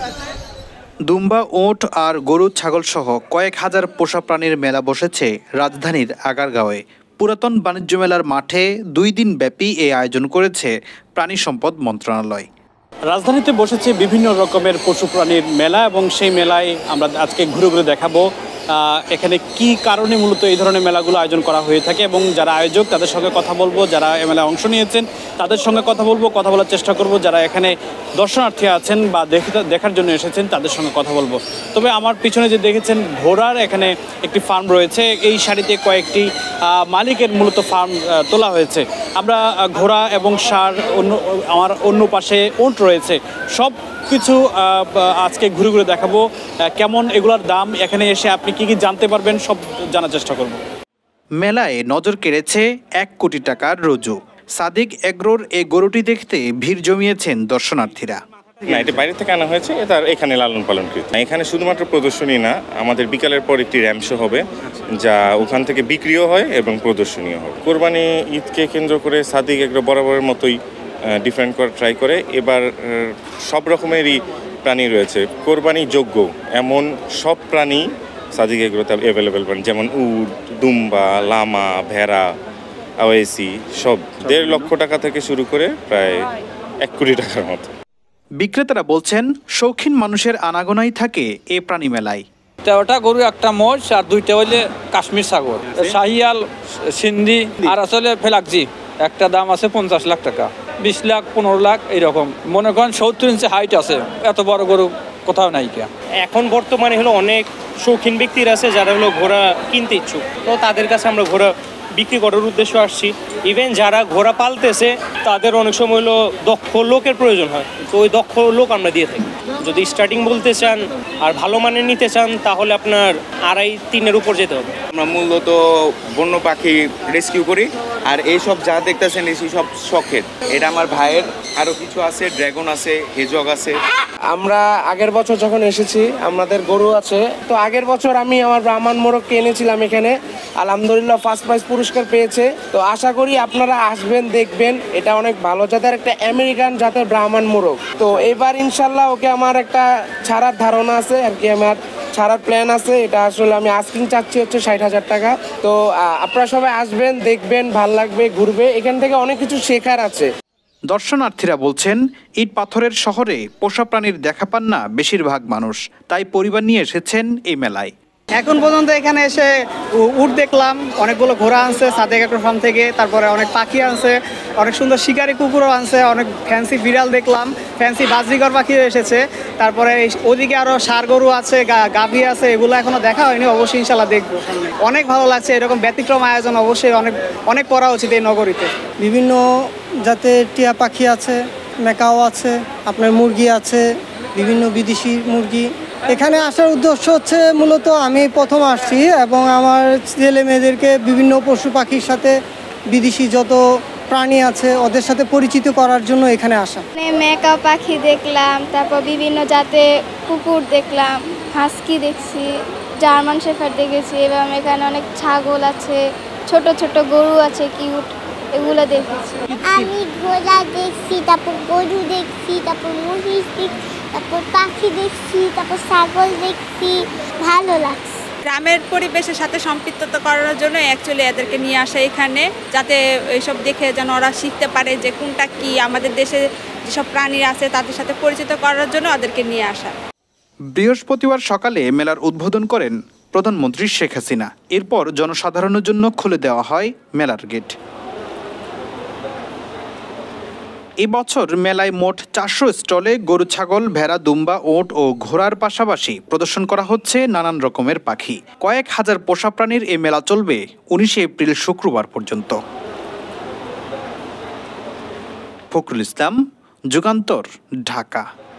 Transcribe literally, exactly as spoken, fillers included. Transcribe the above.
দুম্বা, ওট আর গরু ছাগল সহ কয়েক হাজার পোষা প্রাণীর মেলা বসেছে রাজধানীর আগারগাঁওয়ে। পুরাতন বাণিজ্য মেলার মাঠে দুই দিন ব্যাপী এই আয়োজন করেছে প্রাণী সম্পদ মন্ত্রণালয়। রাজধানীতে বসেছে বিভিন্ন রকমের পশু প্রাণীর মেলা এবং সেই মেলায় আমরা আজকে ঘুরে ঘুরে দেখাবো এখানে কি কারণে মূলত এই ধরনের মেলাগুলো আয়োজন করা হয়ে থাকে এবং যারা আয়োজক তাদের সঙ্গে কথা বলবো, যারা এই মেলায় অংশ নিয়েছেন তাদের সঙ্গে কথা বলবো, কথা বলার চেষ্টা করব, যারা এখানে দর্শনার্থী আছেন বা দেখার জন্য এসেছেন তাদের সঙ্গে কথা বলবো। তবে আমার পিছনে যে দেখেছেন ঘোড়ার এখানে একটি ফার্ম রয়েছে, এই সারিতে কয়েকটি মালিকের মূলত ফার্ম তোলা হয়েছে। আমরা ঘোড়া এবং ষাঁড়, অন্য আমার অন্য পাশে উট রয়েছে, সব কিছু আজকে ঘুরে ঘুরে দেখাবো কেমন এগুলোর দাম, এখানে এসে আপনি কি কি জানতে পারবেন সব জানার চেষ্টা করব। মেলায় নজর কেড়েছে এক কোটি টাকার রোজু। সাদিক এগ্রোর এই গরুটি দেখতে ভিড় জমিয়েছেন দর্শনার্থীরা। না, এটা বাইরে থেকে আনা হয়েছে, এটা এখানে লালন পালন কৃত। এখানে শুধুমাত্র প্রদর্শনী না, আমাদের বিকালের পর একটি র্যাম্প শো হবে যা ওখান থেকে বিক্রিও হয় এবং প্রদর্শনীও হবে। কোরবানি ঈদকে কেন্দ্র করে সাদিক এগ্রো বরাবরের মতোই ডিফারেন্ট করে ট্রাই করে। এবার সব রকমেরই প্রাণী রয়েছে, কোরবানি যোগ্য এমন সব প্রাণী সাদিক এগ্রোতে অ্যাভেলেবেল পান, যেমন উট, দুম্বা, লামা, ভেড়া, আওয়াইসি সব দেড় লক্ষ টাকা থেকে শুরু করে প্রায় এক কোটি টাকার মতো। বিক্রেতারা বলছেন শৌখিন মানুষের আনাগোনাই থাকে এ প্রাণী মেলায়। তেরোটা গরু, একটা মোষ আর দুইটা হইলে কাশ্মীর ছাগল, শাহিয়াল, সিন্ধি আর আসলে ফেলাকজি। একটা দাম আছে পঞ্চাশ লাখ টাকা, বিশ লাখ, পনেরো লাখ এইরকম। মনে করেন সত্তর ইঞ্চি হাইট আছে, এত বড় গরু কোথাও নাই। এখন বর্তমানে হলো অনেক শৌখিন ব্যক্তিরা আছে যারা হলো ঘোড়া কিনতে ইচ্ছুক, তো তাদের কাছে আমরা ঘোড়া বিক্রি করার উদ্দেশ্য আসছি। ইভেন যারা ঘোড়া পালতেছে তাদের অনেক সময় হলো দক্ষ লোকের প্রয়োজন হয়, তো ওই দক্ষ লোক আমরা দিয়ে থাকি। যদি স্টার্টিং বলতে চান আর ভালো মানের নিতে চান তাহলে আপনার আড়াই তিনের উপর যেতে হবে। আমরা মূলত বন্য পাখি রেস্কিউ করি, আর এইসব যা দেখতেছেন এই সব শখের। এটা আমার ভাইয়ের, আরও কিছু আছে, ড্রাগন আছে, হেজগ আছে। আমরা আগের বছর যখন এসেছি আমাদের গরু আছে, তো আগের বছর আমি আমার ব্রাহ্মণ মোরগকে এনেছিলাম এখানে, আলহামদুলিল্লাহ ফার্স্ট প্রাইজ পুরস্কার পেয়েছে। তো আশা করি আপনারা আসবেন, দেখবেন। এটা অনেক ভালো জাতের একটা আমেরিকান জাতের ব্রাহ্মণ মোরগ। তো এবার ইনশাল্লাহ ওকে আমার একটা ছাড়ার ধারণা আছে আর কি, আমার ছাড়ার প্ল্যান আছে। এটা আসলে আমি আস্কিং চাচ্ছি হচ্ছে ষাট হাজার টাকা। তো আপনারা সবাই আসবেন, দেখবেন, ভাল লাগবে, ঘুরবে, এখান থেকে অনেক কিছু শেখার আছে। দর্শনার্থীরা বলছেন ইট পাথরের শহরে পোষা প্রাণীর দেখা পান না বেশিরভাগ মানুষ, তাই পরিবার নিয়ে এসেছেন এই মেলায়। এখন পর্যন্ত এখানে এসে উট দেখলাম, অনেকগুলো ঘোড়া আনছে সাদেক এগ্রো ফার্ম থেকে, তারপরে অনেক পাখি আনছে, অনেক সুন্দর শিকারি কুকুরও আনছে, অনেক ফ্যান্সি বিড়াল দেখলাম, ফ্যান্সি বাজরিগর পাখিও এসেছে। তারপরে ওদিকে আরও ষাঁড় গরু আছে, গাভী আছে, এগুলো এখনো দেখা হয়নি, অবশ্যই ইনশাল্লাহ দেখবো। অনেক ভালো লাগছে, এরকম ব্যতিক্রম আয়োজন অবশ্যই অনেক অনেক করা উচিত এই নগরীতে। বিভিন্ন জাতের টিয়া পাখি আছে, মেকাও আছে, আপনার মুরগি আছে, বিভিন্ন বিদেশি মুরগি। এখানে আসার উদ্দেশ্য হচ্ছে মূলত আমি প্রথম আসছি এবং আমার ছেলে মেয়েদেরকে বিভিন্ন পশু পাখির সাথে, বিদেশি যত প্রাণী আছে ওদের সাথে পরিচিত করার জন্য এখানে আসা। মেকা পাখি দেখলাম, তারপর বিভিন্ন জাতের কুকুর দেখলাম, হাস্কি দেখছি, জার্মান শেফার্ড দেখেছি, এবং এখানে অনেক ছাগল আছে, ছোট ছোট গরু আছে, কিউট, এগুলো দেখেছি। আমি ঘোড়া দেখছি, তারপর গরু দেখছি, তারপর মহিষ দেখছি, তারপর পাখি দেখছি, তারপর ছাগল দেখছি, ভালো লাগছে। গ্রামের পরিবেশের সাথে সম্পৃক্ততা করার জন্য অ্যাকচুয়ালি এদেরকে নিয়ে আসা এখানে, যাতে এইসব দেখে যেন ওরা শিখতে পারে যে কোনটা কি, আমাদের দেশে যেসব প্রাণী আছে তাদের সাথে পরিচিত করার জন্য ওদেরকে নিয়ে আসা। বৃহস্পতিবার সকালে মেলার উদ্বোধন করেন প্রধানমন্ত্রী শেখ হাসিনা। এরপর জনসাধারণের জন্য খুলে দেওয়া হয় মেলার গেট। এবছর মেলায় মোট চারশো স্টলে গরু, ছাগল, ভেড়া, দুম্বা, ওট ও ঘোড়ার পাশাপাশি প্রদর্শন করা হচ্ছে নানান রকমের পাখি। কয়েক হাজার পোষা প্রাণীর এই মেলা চলবে উনিশে এপ্রিল শুক্রবার পর্যন্ত। ফখরুল ইসলাম, যুগান্তর, ঢাকা।